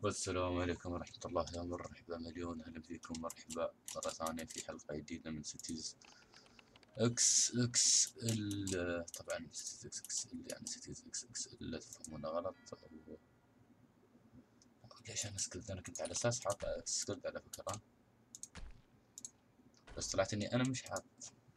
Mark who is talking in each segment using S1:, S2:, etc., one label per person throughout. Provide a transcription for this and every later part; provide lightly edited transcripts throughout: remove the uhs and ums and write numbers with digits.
S1: والسلام عليكم ورحمة الله. يا مرحبا مليون أهلا فيكم، مرحبا مرة ثانية في حلقة جديدة من سيتيز اكس اكس ال. طبعا سيتيز اكس اكس ال يعني سيتيز اكس اكس ال، لا تفهمونا غلط. ليش أنا سكلت؟ أنا كنت على أساس حاط سكلت على فكرة، بس طلعت إني أنا مش حاط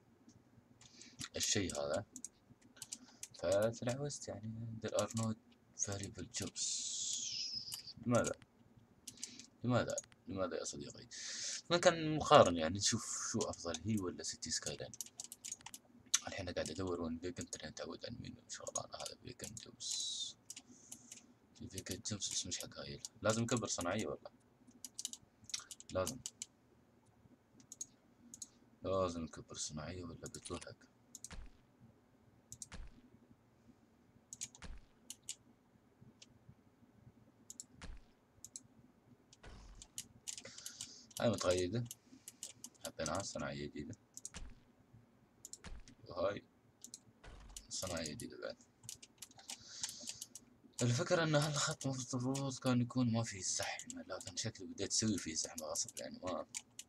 S1: الشي هذا، فتلعوزت. يعني there are no variable jobs. لماذا؟ لماذا؟ لماذا يا صديقي؟ ما كان مقارن، يعني نشوف شو أفضل، هي ولا سيتي سكاي لاين. الحين قاعد ادور وين فيكنت، لان تعود على المينو شغلانه. هذا فيكنت جوبس، في فيكنت جوبس بس مش حق هايل. لازم نكبر صناعيه ولا لازم لازم نكبر صناعيه ولا بتقول حق؟ هاي متغيدة، حطيناها صناعيه جديده، وهاي صناعيه جديده بعد. الفكرة ان هالخط المفروض كان يكون ما فيه زحمة، لكن شكله بديت تسوي فيه زحمة غصب. يعني ما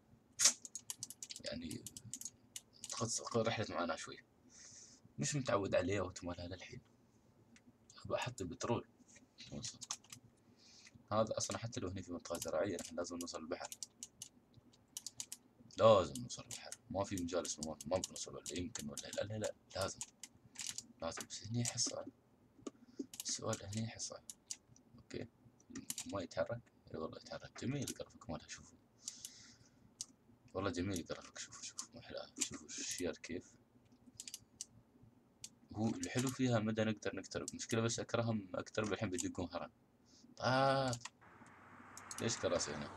S1: يعني تاخذ رحلة معانا شوي، مش متعود عليه وتمالها للحين. بحط البترول. هذا اصلا حتى لو هني في منطقة زراعية احنا لازم نوصل البحر، لازم نوصل البحر. ما في مجال اسمه ما بنوصل، ولا يمكن، ولا لا لا لا، لازم لازم. بس هني حصة، السؤال هني حصة. اوكي، ما يتحرك. اي والله يتحرك. جميل الجرافيك مالها، شوفوا والله جميل الجرافيك. شوفوا محلاها، شوفوا الشير كيف. هو الحلو فيها مدى نقدر نقترب. مشكلة بس اكرههم اقترب الحين بيدقون هرم. ليش كراسي هنا؟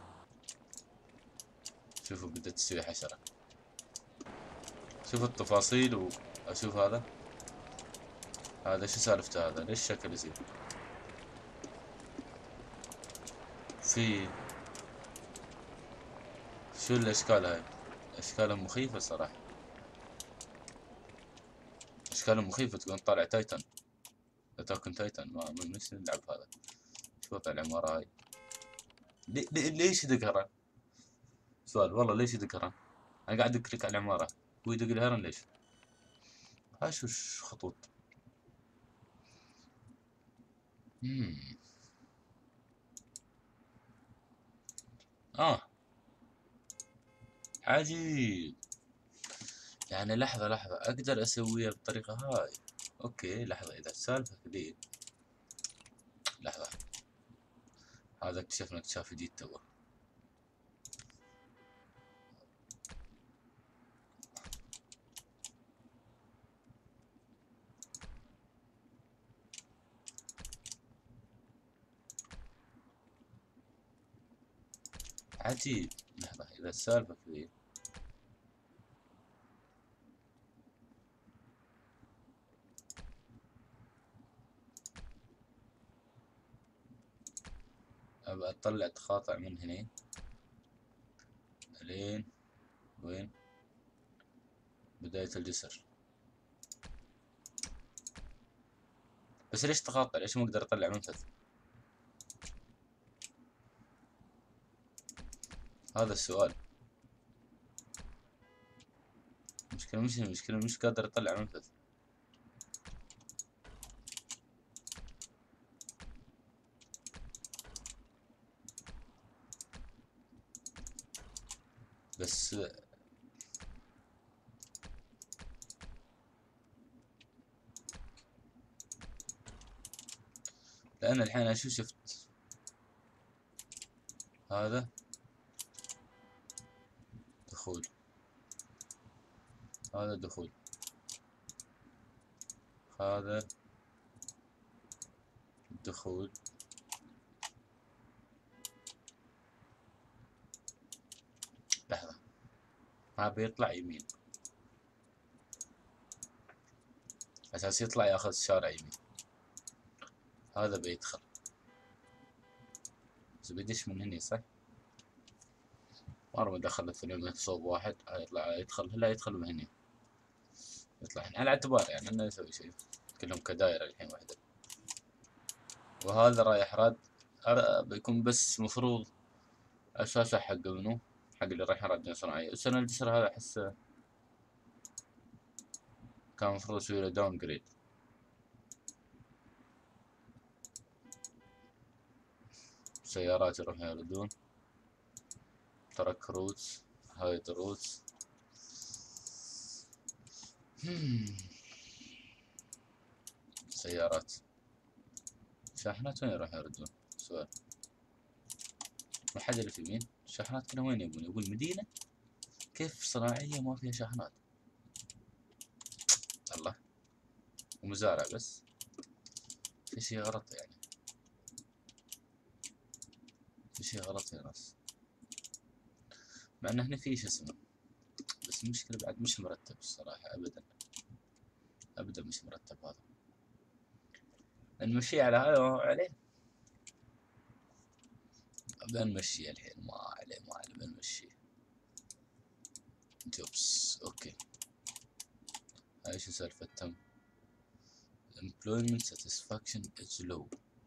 S1: شوفوا بدأت تسوي حشرة. شوفوا التفاصيل واشوف هذا شو سالفته؟ هذا ليش شكل يصير في؟ شو الاشكال هاي؟ اشكالها مخيفة صراحة، اشكالها مخيفة. تكون طالع تايتن، اتاكن تايتن. ما نفسي نلعب هذا. شو وضع العمارة هاي؟ ليش يدق هرن؟ سؤال والله، ليش يدق هرن؟ انا قاعد اكليك على العمارة، هو يدق الهرن ليش؟ هاي شو خطوط؟ مم. اه عجيب. يعني لحظة اقدر اسويها بالطريقة هاي. اوكي لحظة، اذا السالفة ذي. لحظة، هذا اكتشفنا اكتشاف جديد توه. عجيب. لحظة، اذا السالفة ذي، ابى اطلع تقاطع من هنا لين وين؟ بداية الجسر. بس ليش تقاطع؟ ليش ما اقدر اطلع منفذ؟ هذا السؤال. المشكلة مش قادر اطلع منفذ. بس لان الحين شو شفت؟ هذا دخول، هذا دخول، هذا دخول. لحظة، ما بيطلع يمين، اساس يطلع ياخذ شارع يمين. هذا بيدخل، بس بيدش من هني صح؟ مرة ما دخل الاثنين صوب واحد. يطلع يدخل، لا يدخل من هني. يطلع هنا على اعتبار يعني انه يسوي شيء. كلهم كدايرة الحين واحدة. وهذا رايح راد. بيكون بس مفروض اساسه حق منو، حق اللي رايح رجع صناعية. السنة الجسر هذا احسه كان مفروض يسوي له داون جريد. سيارات يروحون يردون، ترك روتس، هايد روتس. سيارات، شاحنات وين يروحون يردون؟ سؤال. ما حد اللي في يمين، شاحنات كلها وين يبون؟ يقول مدينة؟ كيف صناعية ما فيها شاحنات؟ الله. ومزارع بس، في شي غلط يعني، في شي غلط يا ناس. مع انه هنا في شي اسمه، بس المشكلة بعد مش مرتب الصراحة ابدا، ابدا مش مرتب هذا. نمشي على هذا وما عليه، بنمشي الحين ما عليه ما عليه بنمشي. جوبس اوكي. هاي شو سالفتهم؟ employment satisfaction is low.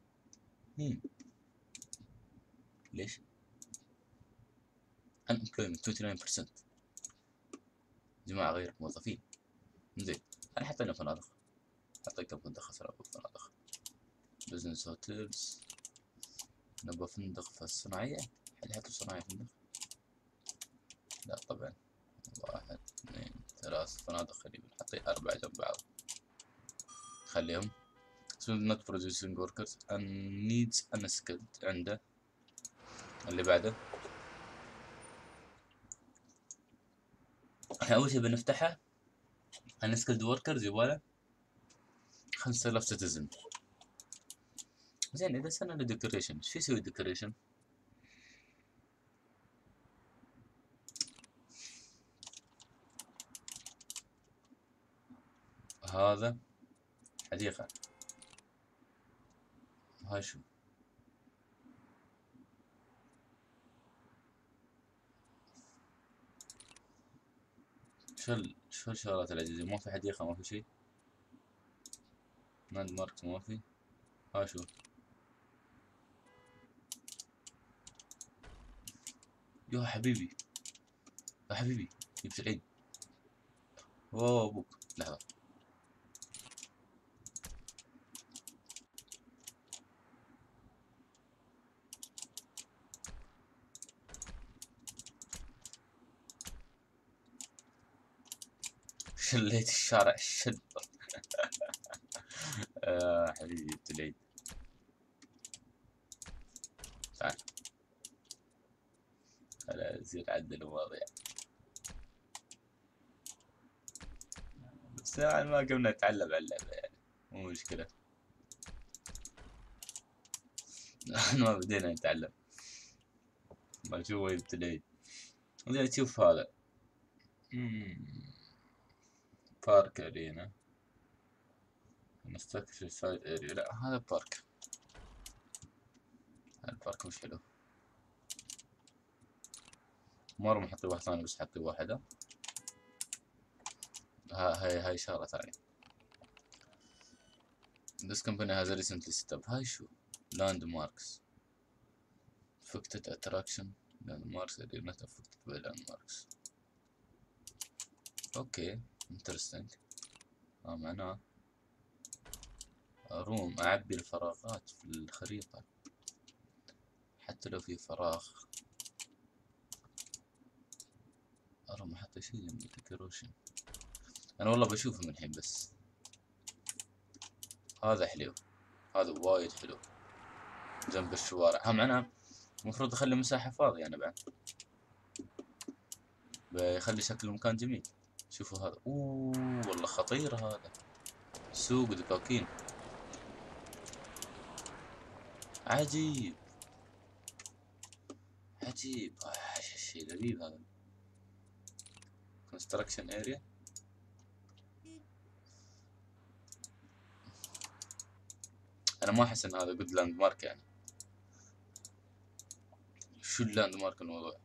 S1: ليش؟ unemployment 29%. جماعة غير موظفين. زين، أنا حطينا فنادق، حطيت فندق خسر أبو فنادق. بزنس هوتيلز، نبغى فندق في الصناعية. هل يحطوا صناعية فندق؟ لا طبعا. 1 2 3 فنادق قريبا، حطي 4 جنب بعض خليهم. not producing workers and needs unskilled. عنده اللي بعده. احنا أول شي بنفتحها unskilled workers يبغاله 5000 citizen. زين إذا سنة decoration شو يسوي decoration؟ هذا حديقة، هاي شو؟ شو الشغلات العزيزة؟ ما في حديقة، ما في شي. لاند ماركس ما في. هاي شو؟ يا حبيبي يا حبيبي جبت العيد. اوه ابوك لحظة. شليت الشارع شد. حبيبي جبت العيد. تعال خلا يصير عدل المواضيع. بس يعني ما قمنا نتعلم على اللعبة يعني، مو مشكلة. ما بدينا نتعلم. ما نشوف وين جبت العيد. زين تشوف هذا بارك ارينا، نستكشف سايد اريا. لا هذا بارك، البارك مش حلو. مرة محطي واحد ثاني بس حطي واحدة. هاي شغلة ثانية. This company has recently set up. هاي شو؟ landmarks affected attraction. landmarks are not affected by landmarks. اوكي interesting. معناه روم اعبي الفراغات في الخريطة، حتى لو في فراغ. ما حطي شي جنب decoration. انا والله بشوفه من الحين بس. هذا حلو، هذا وايد حلو جنب الشوارع. معناه المفروض اخلي مساحة فاضية انا بعد، بيخلي شكل المكان جميل. شوفوا هذا، اوه والله خطير هذا. سوق دكاكين عجيب عجيب. شيء لذيذ هذا. construction area. انا ما احس ان هذا جود لاند مارك يعني. شو اللاند مارك الموضوع؟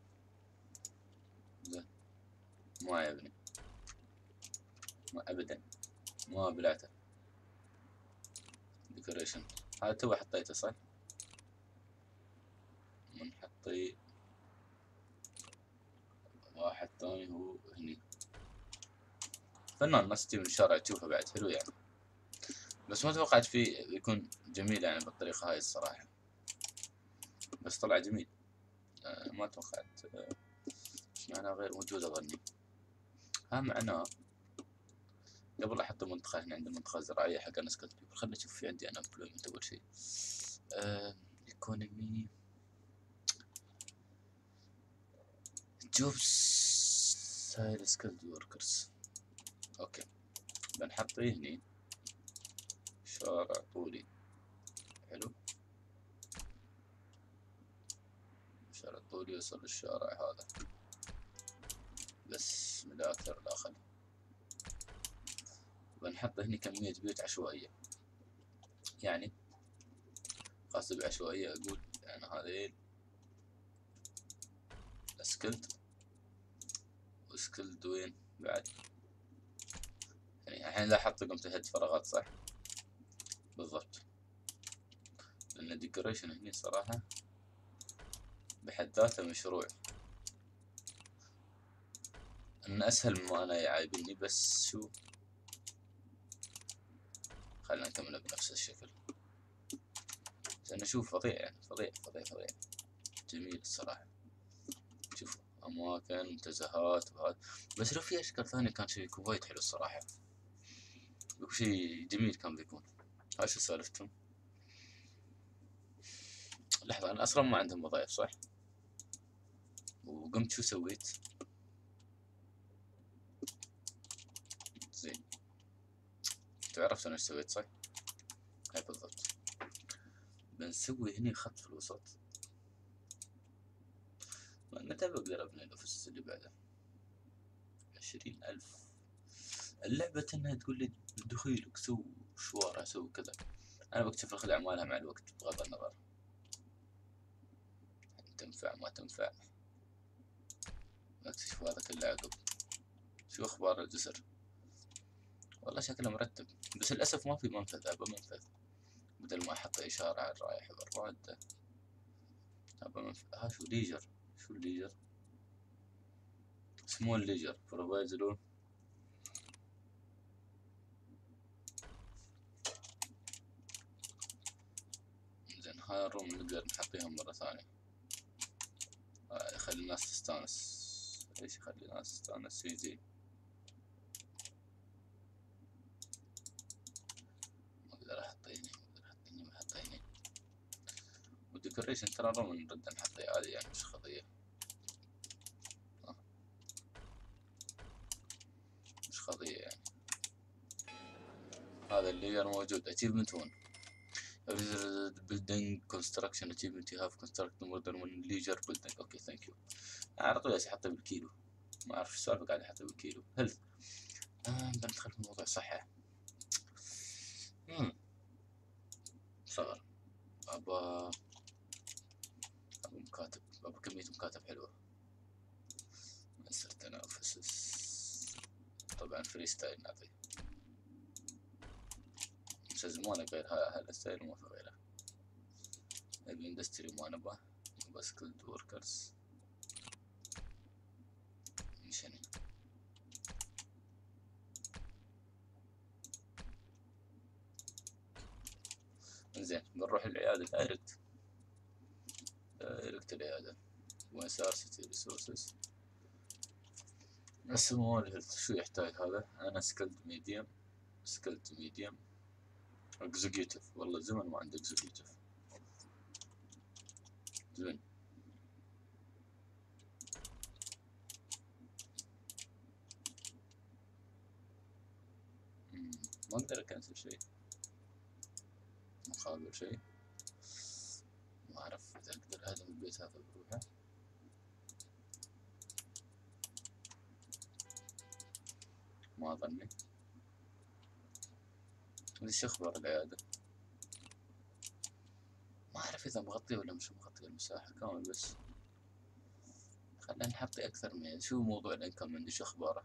S1: زين ما يبني، ما ابدا ما بلعته. ديكوريشن هذا تو حطيته صح؟ فنان، الناس تجي من الشارع تشوفه بعد حلو يعني. بس ما توقعت فيه يكون جميل يعني بالطريقة هاي الصراحة، بس طلع جميل. ما توقعت. ايش معناه غير موجود اظني؟ ها معناه قبل احط المنطقة هنا عند المنطقة الزراعية حق ناس كتب. خلنا نشوف في عندي انا امبلويمنت اول شيء. ايكونومي جوبس هاي سكيلد وركرز. اوكي بنحطيه هني شارع طولي حلو. الشارع الطولي يوصل للشارع هذا بس من الاخر لاخر. بنحط هني كمية بيوت عشوائية يعني. قصدي بعشوائية اقول يعني هذيل سكيلد وسكيلد وين بعد يعني. الحين لاحظت قمت اهد فراغات صح بالضبط، لان الديكوريشن هني صراحة بحد ذاته مشروع. ان اسهل مما انا يعايبني بس شو. خلينا نكمله بنفس الشكل. لان اشوف فظيع يعني فظيع فظيع فظيع جميل الصراحة. شوفوا اماكن منتزهات وهذا. بس لو في اشكال ثانية كان شيء يكون وايد حلو الصراحة. لو شيء جميل كان بيكون. هاي شو سالفتهم؟ لحظة انا اصلا ما عندهم وظائف صح؟ وقمت شو سويت؟ زين انتوا عرفتوا انا ايش سويت صح؟ هاي بالضبط. بنسوي هني خط في الوسط. متى بقدر ابني الاوفيس اللي بعده؟ 20,000. اللعبة انها تقول لي دخيلك سو شوارع سو كذا. انا بكتشف الخدع مالها مع الوقت بغض النظر تنفع ما تنفع. بكتشف هذا كله عقب. شو اخبار الجسر؟ والله شكله مرتب بس للاسف ما في منفذ. ابى منفذ بدل ما احط اشارة على الرايح والراد. ابى منفذ. ها شو ليجر؟ شو الليجر؟ سمول ليجر بروفايزلون. زين هاي الروم نقدر نحطيهم مرة ثانية. يخلي الناس تستانس. ايش يخلي الناس تستانس شي زين. ما اقدر احط هني ما اقدر احط هني ما احط هني. والديكوريشن ترى روم نرد نحطيه عادي يعني مش قضية. مش قضية يعني. هذا اللي موجود achievement 1 building construction achievement you have constructed more than one leisure building. اوكي ثانك يو. على طول احطه بالكيلو. ما اعرف ايش السالفة قاعد احطه بالكيلو. هيلث. بندخل في موضوع صحة. صغر. ابا مكاتب. ابا كمية مكاتب حلوة. مسر تنافس. طبعا فري ستايل نعطيه. مو غير هذا الستايل وما في غيره. نبي اندستري ما نبغى. نبغى سكيلد وركرز. مشني. زين بنروح العيادة دايركت. دايركت العيادة. ويسار سيتي ريسورسز. اسمه الهيلث. شو يحتاج هذا؟ انا سكيلد ميديوم. سكيلد ميديوم. اكزيكيوتيف. والله زمن ما عندي اكزيكيوتيف. زين. ما اقدر اكنسل شيء مقابل شيء. ما اعرف اذا اقدر اهدم البيت هذا بروحه. ما اظني. ايش اخبار العيادة؟ ما اعرف اذا مغطي ولا مش مغطي المساحة كامل بس خلينا نحطي اكثر من. شو موضوع الانكم عندي شو اخباره؟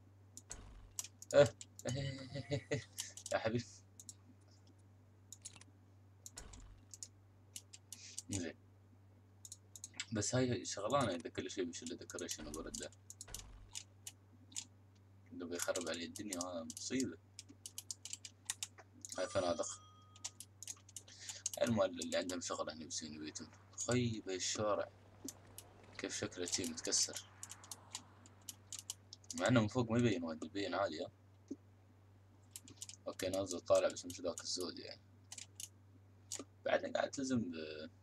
S1: يا حبيبي. زين بس هاي شغلانة اذا كل شيء بيشيل ديكوريشن وبرده. اللي بيخرب علي الدنيا هذا مصيبة. هاي فنادق المال اللي عندهم شغل هني بسوين بيتهم. خي بالشارع كيف شكله شي متكسر، مع انه من فوق ما يبين وايد، يبين عالي. اوكي نازل طالع بس مش ذاك الزود يعني. بعدين قاعد التزم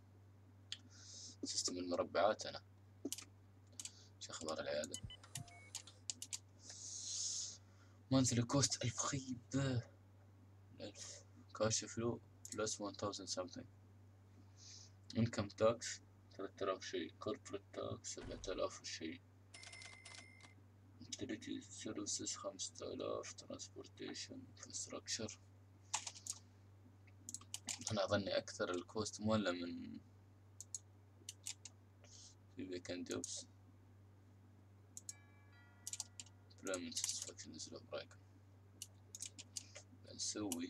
S1: بسيستم المربعات انا. شو اخبار العيادة؟ مانثلي كوست 1000 خيبة. 1000 كاش فلو بلس 1000 something. انكم تاكس 3000 شي، كوربريت تاكس 7000 وشي، يوتيليتي سيرفيسز 5000، ترانسبورتيشن انفراستراكشر. انا اظني اكثر الكوست مولة من في ويكند جوبس. employment satisfaction is low برايك. بنسوي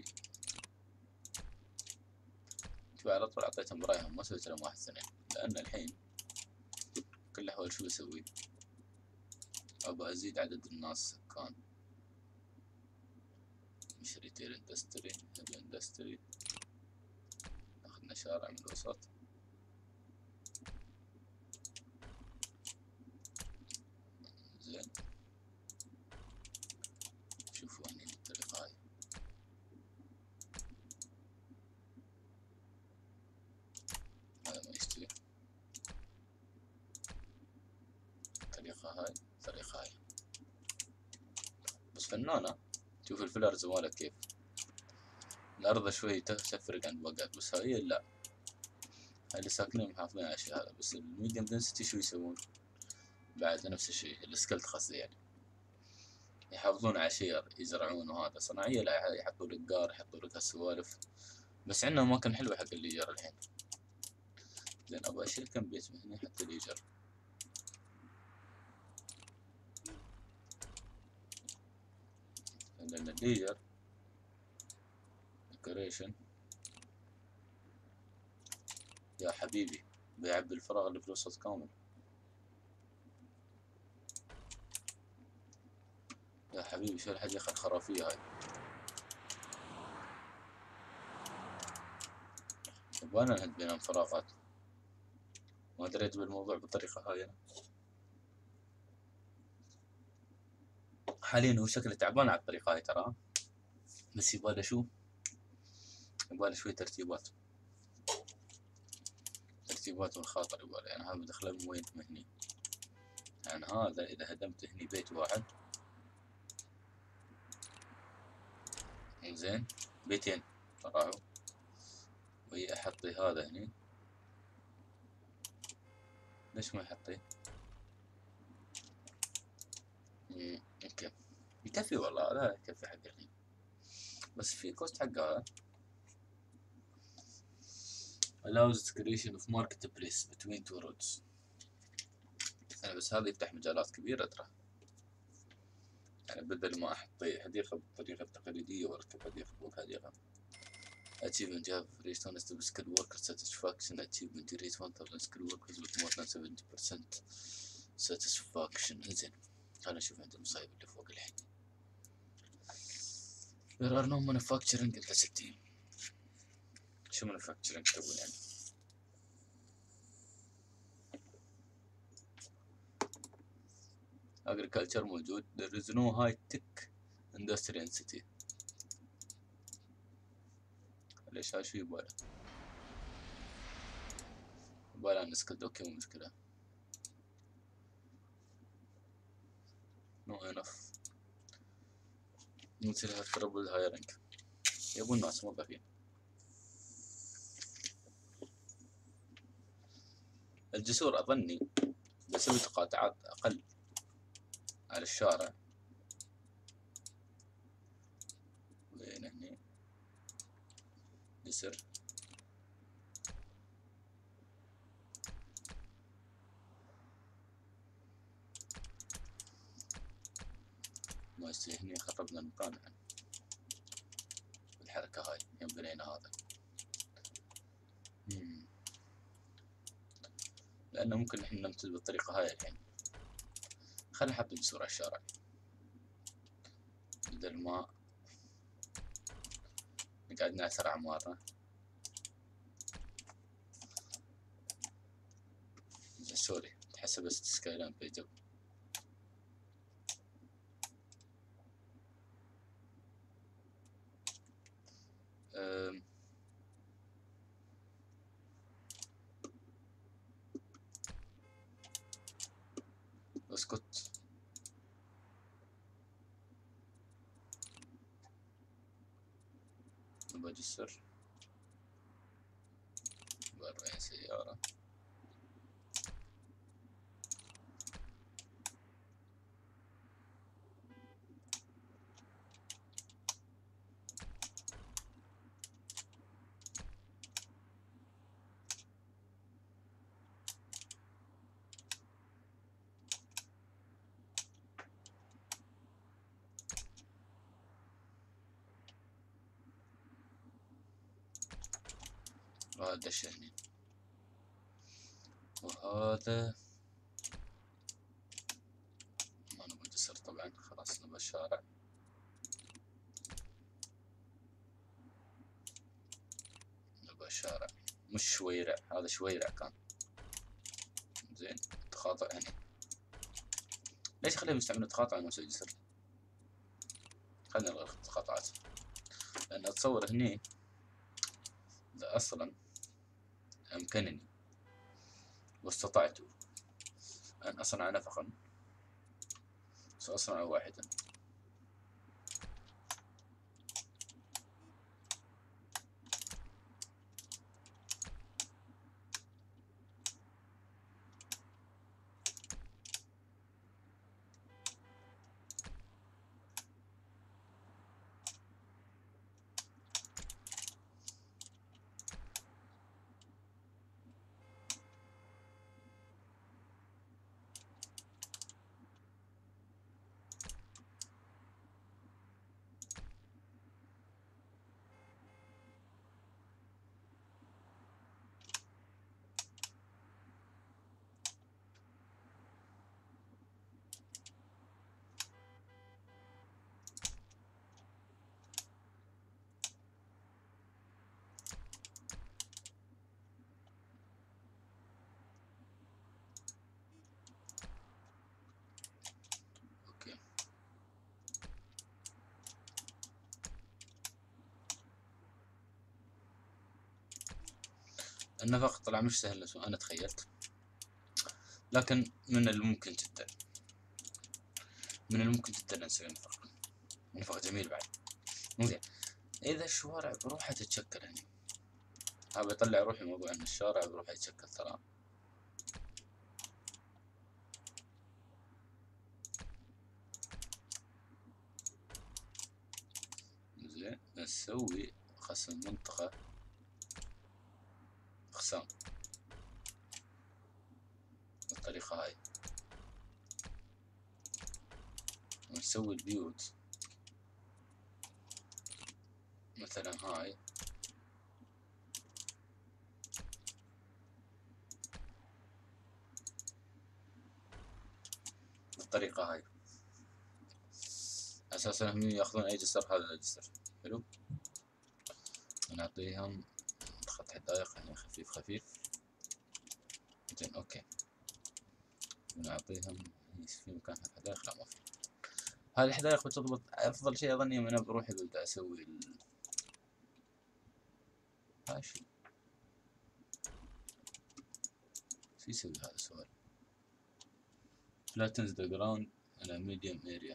S1: شوي على طول اعطيتهم برايهم، ما سويت لهم 1 2، لان الحين كل الاحوال شو بسوي؟ ابى ازيد عدد الناس سكان. مش ريتيل اندستري، هيفي اندستري. اخذنا شارع من الوسط. زين شوفوا هني بالطريقة هاي. هذا ما يستوي. الطريقة هاي الطريقة هاي بس فنانة. شوف الفلرز مالك كيف الأرض شوي تفرق عن الباقات، بس هاي لا، هاي اللي ساكنين محافظين على الشيء هذا. بس الميديم دنسيتي شو يسوون؟ بعد نفس الشيء السكلت قصدي يعني، يحافظون على شير يزرعون، وهذا صناعية لا يحطوا لك قار، يحطوا لك هالسوالف. بس عندنا أماكن حلوة حق الليجر الحين. زين أبغى أشيل كم بيت من هنا حتى الليجر. لأن الليجر ديكوريشن يا حبيبي بيعبي الفراغ اللي في الوسط كامل. يا حبيبي شو الحديقة الخرافية هاي. يبغانا نهد بينهم فراغات. ما دريت بالموضوع بالطريقة هاي أنا. حاليا هو شكله تعبان على الطريقة هاي ترى، بس يبغاله شو؟ يبغاله شوي ترتيبات. ترتيبات والخاطر يبغاله يعني. هذا بدخله من وين من هني يعني. هذا إذا هدمت هني بيت واحد زين بيتين راحوا، وهي أحطي هذا هني. ليش ما يحطي؟ اوكي يكفي والله، لا يكفي حق الحين، بس في كوست حقها. allows creation of marketplace between two roads. يعني بس هذا يفتح مجالات كبيرة ترى. يعني بدل ما أحط حديقة بالطريقة التقليدية وأركب حديقة فوق حديقة. achievement you have reached on stable skilled worker satisfaction. achievement you reach 1000 skilled workers with more than 70% satisfaction. زين خلينا نشوف عند المصايب اللي فوق الحين. there are no manufacturing إلا 60. شو manufacturing تبون يعني؟ agriculture موجود. there is no high tech industry in city. ليش هاي شو يباله؟ يباله نسكت. اوكي مو مشكلة. no enough مثل هالتربل هايرنج. يبون ناس موظفين. الجسور أظني بسوي تقاطعات أقل على الشارع. وين هني جسر. ما يصير هني خربنا المكان يعني بالحركة هاي يوم بنينا هذا. لأنه ممكن إحنا نمتد بالطريقة هاي الحين. خلينا نحط جسور على الشارع. عند الماء قاعد نعثر أعمارنا. سوري تحسب سكايلاين بيج اب. اسكت. بجسر ب40 سيارة. وهذا هني، وهذا ما نبغى جسر طبعا، خلاص نبغى الشارع. نبغى شارع مش شويرع، هذا شويرع كان زين. تقاطع هني، ليش خليهم يستعملون تقاطع ونسوي جسر؟ خلينا نلغي التقاطعات، لأن أتصور هني إذا أصلا أمكنني واستطعت أن أصنع نفقا سأصنع واحدا. أوكي. النفق طلع مش سهل لو أنا تخيلت، لكن من الممكن جدا، من الممكن جدا نسوي نفق. نفق جميل بعد. زين، إذا الشوارع بروحها تتشكل هني، هذا يطلع روحي موضوع إن الشارع بروحه يتشكل ترى. زين، نسوي خصم منطقة أقسام بالطريقة هاي، ونسوي البيوت مثلا هاي بالطريقة هاي، أساسا هم ياخذون أي جسر، هذا الجسر حلو. نعطيهم خط حدائق يعني خفيف خفيف. زين أوكي، ونعطيهم في مكان الحدائق، لا ما في. هذه الحدائق بتضبط. أفضل شيء أظني أنا بروحي ببدأ أسوي ماشي. شو يسوي هذا السؤال؟ flattens the ground in a medium area.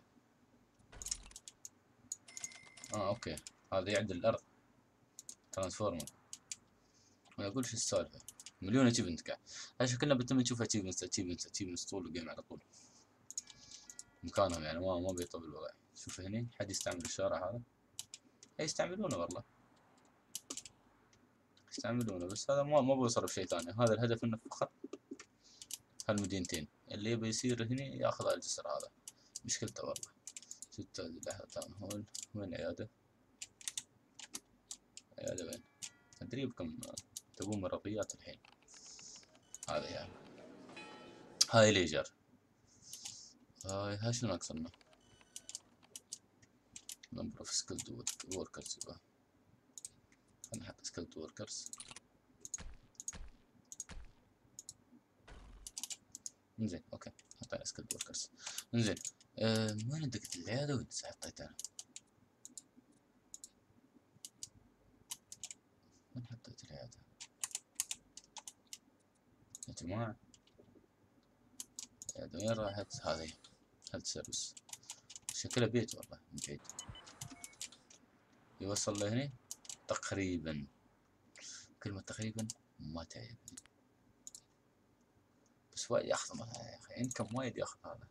S1: اوكي، هذا يعدل الارض ترانسفورمر. انا اقول شو السالفه، مليون اتشيفمنت قاعد. هذا شكلنا بتم نشوف اتشيفمنت طول الجيم على طول مكانهم، يعني ما بيطول الوضع. شوف هني حد يستعمل الشارع هذا؟ يستعملونه والله يستعملونه، بس هذا ما بيوصل بشيء ثاني. هذا الهدف انه فقط هالمدينتين اللي يبي يصير هني ياخذ على الجسر هذا، مشكلته والله. ستة لحظة تاون هول، وين عيادة؟ عيادة وين؟ أدري بكم تبون مرضيات الحين. هذا يعني هاي ليجر، هاي شنو ناقصنا؟ نمبر اوف سكيلد وركرز. يبقى خلينا نحط سكيلد وركرز. انزين اوكي حطينا سكيلد وركرز. انزين وين دقت العيادة وين حطيتها؟ وين حطيت العيادة يا جماعة؟ العيادة وين راحت؟ هذه هيلث سيرفيس. شكلها بيت والله من بعيد. يوصل لهني تقريبا. كلمة تقريبا ما تعجبني، بس وايد ياخذ يا اخي، انكم وايد ياخذ هذا.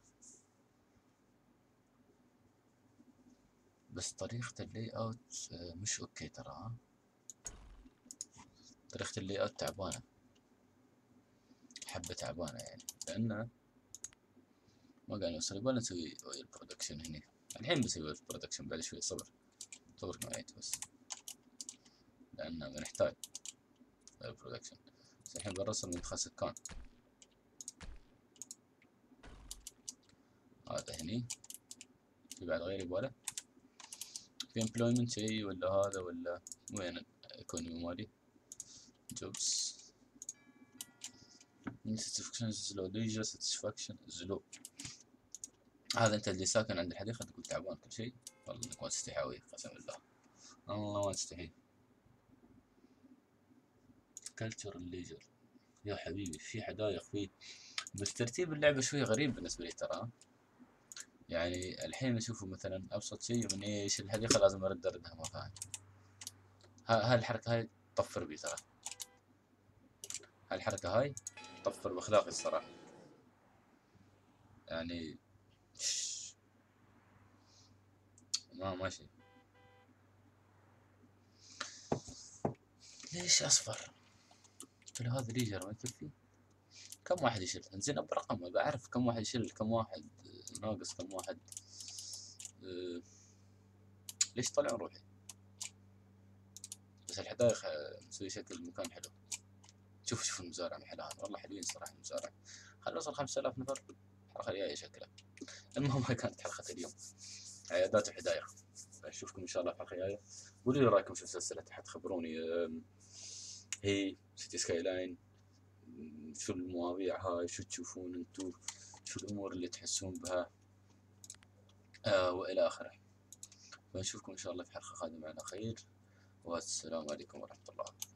S1: بس طريقة اللي اوت مش اوكي ترى. ها طريقة اللي اوت تعبانة، حبة تعبانة يعني، لأنه ما قاعد نوصل. يبغى نسوي البرودكشن هني الحين. بسوي البرودكشن بعد شوي. صبر نوعيته بس، لأنه بنحتاج البرودكشن. بس الحين برسل مدخل سكان. هذا هني في بعد غير يبغاله. في employment شي ولا هذا ولا وين الايكونومي مالي؟ جوبس satisfaction زلو ليجر satisfaction زلو. هذا انت اللي ساكن عند الحديقة تقول تعبان كل شيء؟ والله انك ما تستحي قسم بالله، والله ما تستحي. cultural leisure يا حبيبي في حدايق فيه، بس ترتيب اللعبة شوي غريب بالنسبة لي ترى. يعني الحين اشوفه مثلا ابسط شيء من ايش الحديقة لازم اردها، ما فاهم. هاي الحركة هاي تطفر بي ترى. هاي الحركة هاي تطفر باخلاقي الصراحة يعني. ما ماشي. ليش اصفر؟ قلت له هذا ليجر ما يكفي. كم واحد يشيل؟ انزين ابى رقم، ابى اعرف كم واحد يشيل، كم واحد ناقص، كم واحد ليش طلع روحي؟ بس الحدائق مسوي شكل المكان حلو. شوف المزارع محلاها والله حلوين صراحة المزارع. خلينا نوصل 5000 نفر الحلقة الجاية شكلها. المهم هاي كانت حلقة اليوم، عيادات وحدائق. اشوفكم ان شاء الله في الحلقة الجاية. قولوا لي رايكم في السلسلة تحت، خبروني هي سيتي سكاي لاين شو المواضيع هاي، شو تشوفون انتو، شو الامور اللي تحسون بها والى اخره. ونشوفكم ان شاء الله في حلقة قادمة على خير، والسلام عليكم ورحمة الله.